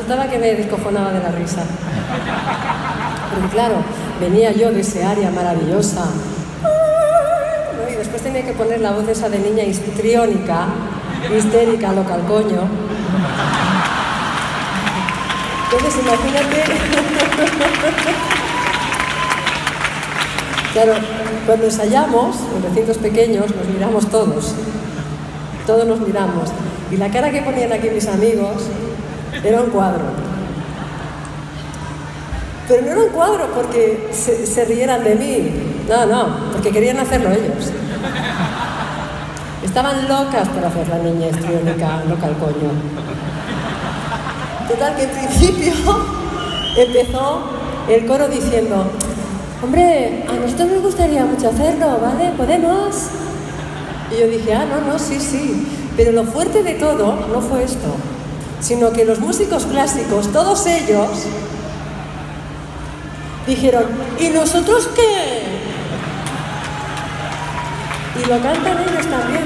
resultaba que me descojonaba de la risa. Porque claro, venía yo de ese área maravillosa, ¿no? Y después tenía que poner la voz esa de niña histriónica, histérica, loca al coño. Entonces, imagínate... Claro, cuando ensayamos, en recintos pequeños, nos miramos todos. Todos nos miramos. Y la cara que ponían aquí mis amigos era un cuadro. Pero no era un cuadro porque se rieran de mí. No, no, porque querían hacerlo ellos. Estaban locas por hacer la niña histriónica, loca al coño. Total, que en principio empezó el coro diciendo: hombre, a nosotros nos gustaría mucho hacerlo, ¿vale? ¿Podemos? Y yo dije, ah, no, sí, sí. Pero lo fuerte de todo no fue esto, sino que los músicos clásicos, todos ellos, dijeron, ¿y nosotros qué? Y lo cantan ellos también.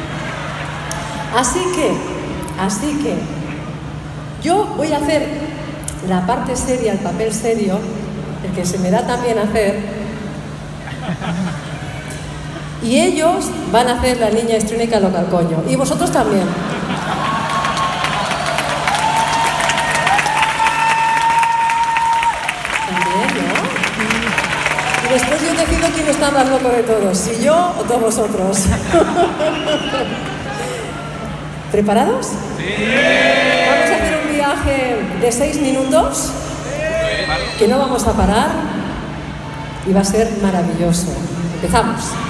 Así que, yo voy a hacer la parte seria, el papel serio, el que se me da también hacer, y ellos van a hacer la niña histriónica loca al coño, y vosotros también. También, ¿no? Y después yo decido quién está más loco de todos, si yo o todos vosotros. ¿Preparados? Sí. Vamos a hacer un viaje de 6 minutos, que no vamos a parar, y va a ser maravilloso. Empezamos.